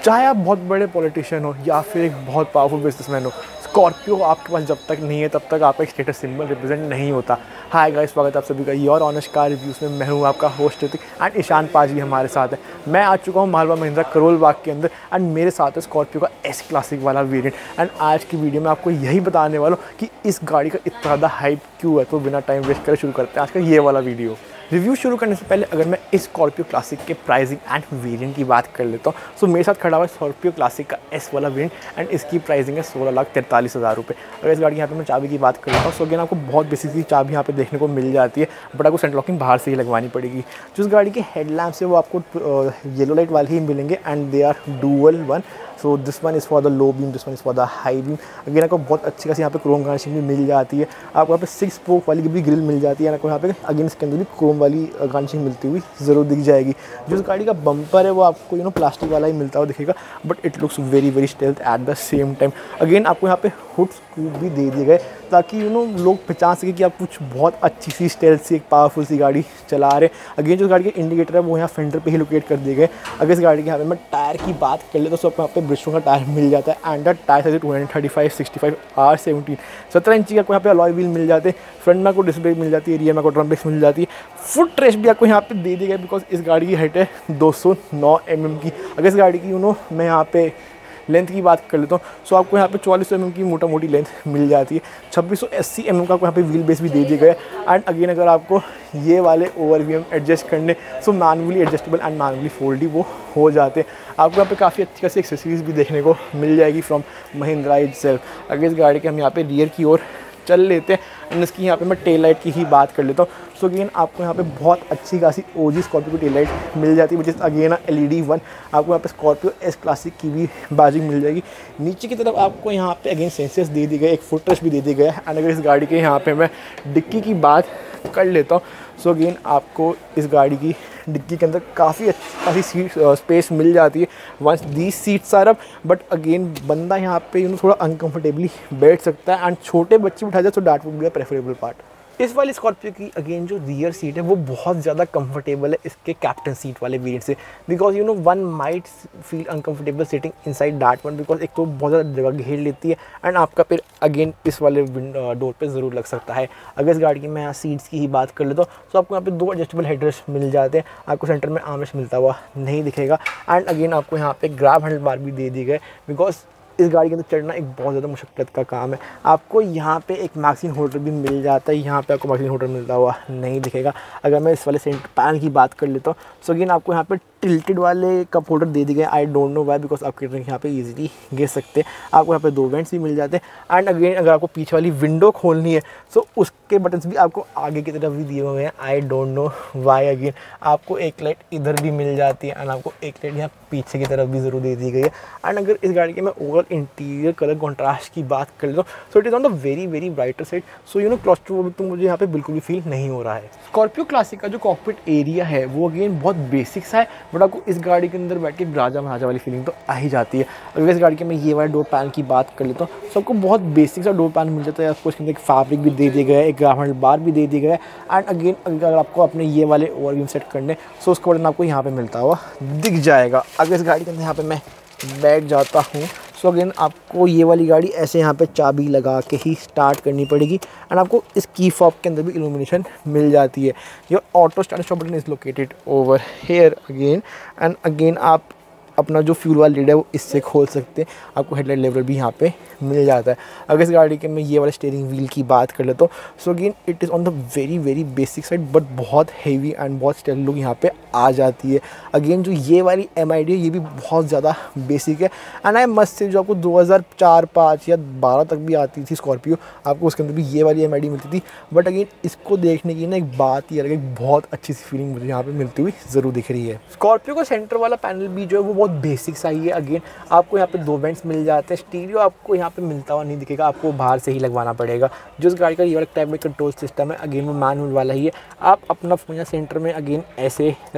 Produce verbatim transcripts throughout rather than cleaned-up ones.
चाहे आप बहुत बड़े पॉलिटिशियन हो या फिर एक बहुत पावरफुल बिजनेसमैन हो, स्कॉर्पियो आपके पास जब तक नहीं है तब तक आपका एक स्टेटस सिंबल रिप्रेजेंट नहीं होता। हाय गाइस, स्वागत है आप सभी का योर ऑनेस्ट कार रिव्यूज़ में। मैं हूँ आपका होस्ट ऋतिक एंड ईशान पाजी हमारे साथ है। मैं आ चुका हूँ मालवा महिंद्रा करोल बाग के अंदर एंड मेरे साथ है स्कॉर्पियो का एस क्लासिक वाला वेरिएंट। एंड आज की वीडियो में आपको यही बताने वाला हूँ कि इस गाड़ी का इतना ज़्यादा हाइप क्यों है। तो बिना टाइम वेस्ट करे शुरू करते हैं आज का ये वाला वीडियो। रिव्यू शुरू करने से पहले अगर मैं इस स्कॉर्पियो क्लासिक के प्राइसिंग एंड वेरिएंट की बात कर लेता हूँ, सो मेरे साथ खड़ा हुआ है स्कॉर्पियो क्लासिक का एस वाला वेरिएंट एंड इसकी प्राइसिंग है सोलह लाख तैंतालीस हज़ार रुपये। अगर इस गाड़ी की यहाँ पे मैं चाबी की बात कर लेता हूँ, सो अगेन आपको बहुत बेसिक सी चाबी यहाँ पे देखने को मिल जाती है, बट आपको सेंटर लॉकिंग बाहर से ही लगवानी पड़ेगी। जो इस गाड़ी के हेडलैम्प्स है वो आपको येलो लाइट वाले ही मिलेंगे and they are dual one. So this one is for the low beam, this one is for the high beam. Again आपको बहुत अच्छी खासी यहाँ पे क्रोम गार्निशिंग भी मिल जाती है। आपको यहाँ पे सिक्स स्पोक वाली भी ग्रिल मिल जाती है। आपको यहाँ पे अगेन इसके अंदर भी क्रोम वाली गार्निशिंग मिलती हुई ज़रूर दिख जाएगी। जो इस गाड़ी का बम्पर है वो आपको यू नो प्लास्टिक वाला ही मिलता हुआ दिखेगा, but it looks very very stealth at the same time. Again आपको यहाँ पे हुड स्कूप भी दे दिए गए ताकि यू नो लोग पहचान सके कि आप कुछ बहुत अच्छी सी स्टेल्थ सी एक पावरफुल सी गाड़ी चला रहे हैं। अगेन जो गाड़ी के इंडिकेटर है वो यहाँ फेंडर पे ही लोकेट कर दिए गए। अगर इस गाड़ी के यहाँ पे मैं टायर की बात कर ले तो सब यहाँ पे ब्रिस्टो का टायर मिल जाता है and the tyre size two hundred thirty five sixty five R seventeen सत्रह इंची का आपको यहाँ पे अलॉय व्हील मिल जाते हैं। फ्रंट में आपको डिस्क ब्रेक मिल जाती है, रियर में आपको ड्रम ब्रेक्स मिल जाती है। फुट रेस्ट भी आपको यहाँ पे दे दी गई बिकॉज इस गाड़ी की हाइट है दो सौ नौ एम एम की। अगर इस गाड़ी की यू नो मैं यहाँ पे लेंथ की बात कर लेता हूँ, सो आपको यहाँ पे चौवालीस एम एम की मोटा मोटी लेंथ मिल जाती है। छब्बीस सौ अस्सी एम एम का आपको यहाँ पे व्हील बेस भी दे दिए गए। एंड अगेन अगर आपको ये वाले ओवर वी एम एडजस्ट करने, so manually adjustable and manually फोल्डी वो हो जाते हैं। आपको यहाँ पे काफ़ी अच्छी खासी एक्सेसरीज भी देखने को मिल जाएगी फ्रॉम महिंद्रा इटसेल्फ। अगर इस गाड़ी के हम यहाँ पे रियर की ओर चल लेते हैं एंड इसकी यहाँ पे मैं टेल लाइट की ही बात कर लेता हूँ, सो अगेन आपको यहाँ पे बहुत अच्छी खासी ओजी स्कॉर्पियो की टेल लाइट मिल जाती है, which is again L E D one. आपको यहाँ पे स्कॉर्पियो एस क्लासिक की भी बाजिंग मिल जाएगी। नीचे की तरफ आपको यहाँ पे अगेन सेंसर्स दे दी गए, एक फुट रेस्ट भी दे दी गया है। एंड अगर इस गाड़ी के यहाँ पे मैं डिक्की की बात कर लेता हूँ, सो अगेन आपको इस गाड़ी की डिक्की के अंदर काफ़ी अच्छी खासी सीट स्पेस मिल जाती है once these seats are up. But again बंदा यहाँ पे यू नो थोड़ा अनकंफर्टेबली बैठ सकता है एंड छोटे बच्चे उठा जाए तो that would be a preferable part. इस वाली स्कॉर्पियो की अगेन जो रियर सीट है वो बहुत ज़्यादा कंफर्टेबल है इसके कैप्टन सीट वाले वेरिएंट से, because you know one might feel uncomfortable sitting inside that one, because एक तो बहुत ज़्यादा जगह घेर लेती है एंड आपका फिर अगेन इस वाले डोर पे ज़रूर लग सकता है। अगर इस गाड़ी की मैं यहाँ सीट्स की ही बात कर लेता हूँ, तो आपको यहाँ पे दो एडजस्टेबल हेडरेस्ट मिल जाते हैं। आपको सेंटर में आर्मरेस्ट मिलता हुआ नहीं दिखेगा। एंड अगेन आपको यहाँ पे ग्रैब हैंडल बार भी दे दी गए, बिकॉज इस गाड़ी के अंदर चढ़ना एक बहुत ज़्यादा मुश्किल का काम है। आपको यहाँ पे एक मैगज़ीन होल्डर भी मिल जाता है, यहाँ पे आपको मैगज़ीन होल्डर मिलता हुआ नहीं दिखेगा। अगर मैं इस वाले सेंटर पैनल की बात कर लेता हूँ, सो अगेन आपको यहाँ पे टिल्टेड वाले कप होल्डर दे दिए गए। I don't know why, because आपके ड्रिंक यहाँ पे इजीली गिर सकते हैं। आपको यहाँ पे दो वेंट्स भी मिल जाते हैं। एंड अगेन अगर आपको पीछे वाली विंडो खोलनी है, सो उसके बटन्स भी आपको आगे की तरफ भी दिए हुए हैं। I don't know why. Again आपको एक लाइट इधर भी मिल जाती है एंड आपको एक लाइट यहाँ पीछे की तरफ भी ज़रूर दे दी गई है। एंड अगर इस गाड़ी के मैं ओवरऑल इंटीरियर कलर कॉन्ट्रास्ट की बात कर लेता हूँ, so it is on the very very brighter side. So you know claustrophobic तो मुझे यहाँ पे बिल्कुल भी फील नहीं हो रहा है। स्कॉर्पियो क्लासिक का जो कॉकपिट एरिया है वो अगेन बहुत बेसिक सा है, बट आपको इस गाड़ी के अंदर बैठ के राजा महाराजा वाली फीलिंग तो आ ही जाती है। अगर इस गाड़ी के मैं ये वाले डोर पैनल की बात कर लेता हूँ, सबको बहुत बेसिक सा डोर पैनल मिल जाता है। आपको इसके अंदर एक फैब्रिक भी दे दिया गया है, एक ग्राफ हैंडल बार भी दे दिया गया है। एंड अगेन अगर आपको अपने ये वाले ओवरव्यू सेट करने, सो उसका बटन आपको यहाँ पे मिलता हुआ दिख जाएगा। अगर इस गाड़ी के अंदर यहाँ पे मैं बैठ जाता हूँ, सो अगेन आपको ये वाली गाड़ी ऐसे यहाँ पे चाबी लगा के ही स्टार्ट करनी पड़ेगी। एंड आपको इस की फॉब के अंदर भी इल्यूमिनेशन मिल जाती है। Your auto start stop button is located over here again. And again आप अपना जो फ्यूल वाला लीड है वो इससे खोल सकते हैं। आपको हेडलाइट लेवल भी यहाँ पे मिल जाता है। अगर इस गाड़ी के मैं ये वाले स्टीयरिंग व्हील की बात कर लेता हूँ, so again it is on the very very basic side, but बहुत हेवी एंड बहुत स्टाइल लुक यहाँ पे आ जाती है। अगेन जो ये वाली एम आई डी है ये भी बहुत ज़्यादा बेसिक है। एंड आई मस्ट से जो आपको दो हज़ार चार पाँच या बारह तक भी आती थी स्कॉर्पियो, आपको उसके अंदर भी ये वाली एम आई डी मिलती थी। बट अगेन इसको देखने की ना एक बात ही अलग, एक बहुत अच्छी सी फीलिंग मुझे यहाँ पे मिलती हुई ज़रूर दिख रही है। स्कॉर्पियो का सेंटर वाला पैनल भी जो है वो बहुत बेसिक सा ही है। अगेन आपको यहाँ पे दो वेंट्स मिल जाते हैं। स्टीरियो आपको यहाँ पे मिलता हुआ नहीं दिखेगा, आपको बाहर से ही लगवाना पड़ेगा। जो इस गाड़ी का ये वाला टाइप में कंट्रोल सिस्टम है, अगेन वो मैनुअल वाला ही है। आप अपना फोन या सेंटर में अगेन ऐसे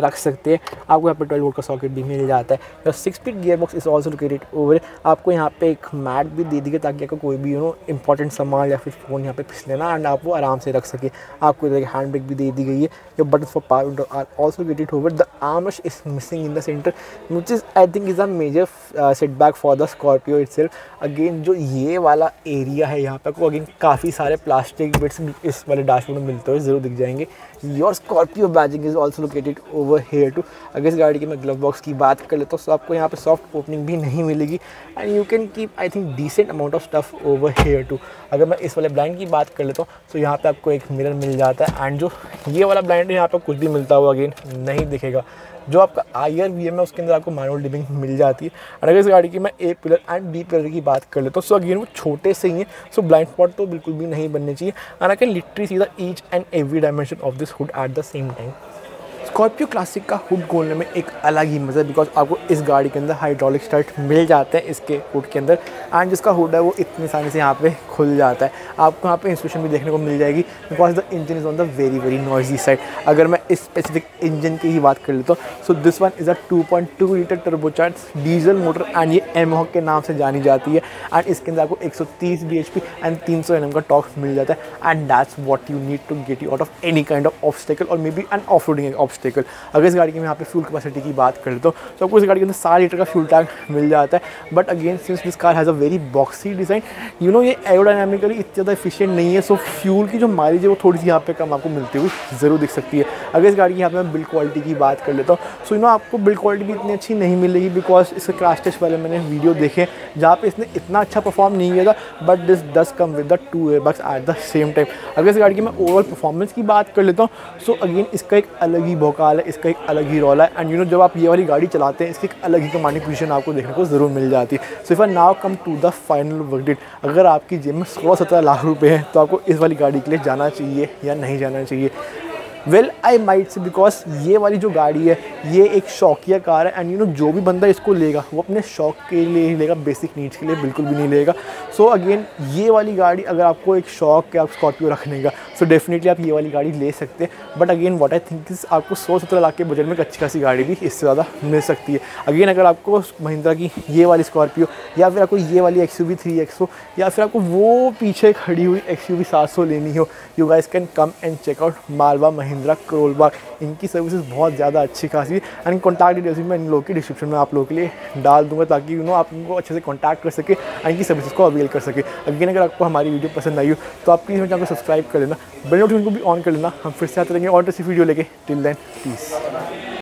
रख सकते हैं। आपको यहाँ पे ट्वेल्व वोल्ट का सॉकेट भी मिल जाता है। The six speed gear box is also located over. आपको यहाँ पे एक मैट भी दे दी गई ताकि आपको कोई भी यू नो इंपॉर्टेंट सामान या फिर फ़ोन यहाँ पे फिसले ना एंड आप वो आराम से रख सके। आपको इधर हैंड ब्रेक भी दे दी गई है। Your button for power window are also located over. The armrest is missing in the centre which is I think is a major setback for the Scorpio itself. Again जो ये वाला area है यहाँ पे आपको अगेन काफ़ी सारे plastic bits इस वाले डैशबोर्ड में मिलते हुए ज़रूर दिख जाएंगे। Your Scorpio badging is also located over here too. अगर इस गाड़ी की मैं ग्लव बॉक्स की बात कर लेता हूँ तो आपको यहाँ पे सॉफ्ट ओपनिंग भी नहीं मिलेगी and you can keep I think decent amount of stuff over here too. अगर मैं इस वाले ब्लाइंड की बात कर लेता हूँ तो यहाँ पे आपको एक मिरर मिल जाता है एंड जो ये वाला ब्लाइंड है यहाँ पे कुछ भी मिलता हुआ अगेन नहीं दिखेगा। जो आपका आई आर वी एम है उसके अंदर आपको मैनुअल डिपिंग मिल जाती है। और अगर इस गाड़ी की मैं A pillar and B pillar की बात कर लेता हूँ सो अगेन वो छोटे से ही हैं, सो ब्लाइंड स्पॉट तो बिल्कुल भी नहीं बनने चाहिए and I can literally see the each and every dimension of this hood at the same time. Scorpio classic का हुड खोलने में एक अलग ही मज़ा है बिकॉज आपको इस गाड़ी के अंदर हाइड्रोलिक स्टार्ट मिल जाते हैं इसके हुड के अंदर एंड जिसका हुड है वो इतनी आसानी से यहाँ पे खुल जाता है। आपको यहाँ पे इंस्ट्रूक्शन भी देखने को मिल जाएगी because the engine is on the very very noisy side. अगर मैं इस स्पेसिफिक इंजन की ही बात कर लेता हूँ so this one is a two point two litre turbocharge diesel motor and ये एमहॉक के नाम से जानी जाती है एंड इसके अंदर आपको एक सौ तीस बी एच पी एंड तीन सौ एन एम का टॉर्क मिल जाता है and that's what you need to get you out of any kind of obstacle or maybe an off roading obstacle. अगर इस गाड़ी की मैं यहाँ पे फ्यूल कैपेसिटी की बात कर लेता हूँ तो आपको इस गाड़ी के अंदर सात लीटर का फ्यूल टैंक मिल जाता है। But again since this car has a very boxy design you know ये एरोडायनामिकली इतना ज़्यादा एफिशिएंट नहीं है, सो फ्यूल की जो माइलेज है वो थोड़ी सी यहाँ पे कम आपको मिलती हुई ज़रूर दिख सकती है। अगर इस गाड़ी की यहाँ पे मैं बिल्ड क्वालिटी की बात कर लेता हूँ सो यू नो आपको बिल्ड क्वालिटी भी इतनी अच्छी नहीं मिलेगी बिकॉज इसके क्रैश टेस्ट वाले मैंने वीडियो देखे जहाँ पे इसने इतना अच्छा परफॉर्म नहीं किया था but this does come with the two airbags at the same time. अगर इस गाड़ी की मैं ओवरऑल परफॉर्मेंस की बात कर लेता हूँ सो अगेन इसका एक अलग ही भौकाल है, इसका एक अलग ही रोल है एंड यू नो जब आप ये वाली गाड़ी चलाते हैं इसकी एक अलग ही कमांडिंग पोजीशन आपको देखने को ज़रूर मिल जाती है। So if I now come to the final verdict, अगर आपकी जेब में सोलह सत्रह लाख रुपए हैं तो आपको इस वाली गाड़ी के लिए जाना चाहिए या नहीं जाना चाहिए। Well I might say because ये वाली जो गाड़ी है ये एक शौकिया कार है एंड यू नो जो भी बंदा इसको लेगा वो अपने शौक के लिए ही लेगा, बेसिक नीड्स के लिए बिल्कुल भी नहीं लेगा। सो so अगेन ये वाली गाड़ी अगर आपको एक शौक है आप स्कॉर्पियो रखने का सो so डेफिनेटली आप ये वाली गाड़ी ले सकते हैं। But again what I think is आपको सौ सत्रह लाख के बजट में एक अच्छी खासी गाड़ी भी इससे ज़्यादा मिल सकती है। अगेन अगर आपको महिंद्रा की ये वाली स्कॉर्पियो या फिर आपको ये वाली X U V three X हो या फिर आपको वो पीछे खड़ी हुई एक्स यू वी सात सौ लेनी हो, you guys can come and check out Malwa Mahindra Karol Bagh. इनकी सर्विसेज बहुत ज़्यादा अच्छी खासी है एंड कॉन्टैक्ट डिटेल्स मैं इन लोगों की डिस्क्रिप्शन में आप लोगों के लिए डाल दूंगा ताकि यू नो आप इनको अच्छे से कॉन्टैक्ट कर सके एंड इनकी सर्विसेज को अवेल कर सके। अगेन अगर आपको हमारी वीडियो पसंद आई हो तो आप प्लीज़ मेरे चैनल को सब्सक्राइब कर लेना, बेल नोटिफिकेशन को भी ऑन कर लेना। हम फिर से आते रहेंगे और ऐसी वीडियो लेके। Till then piece.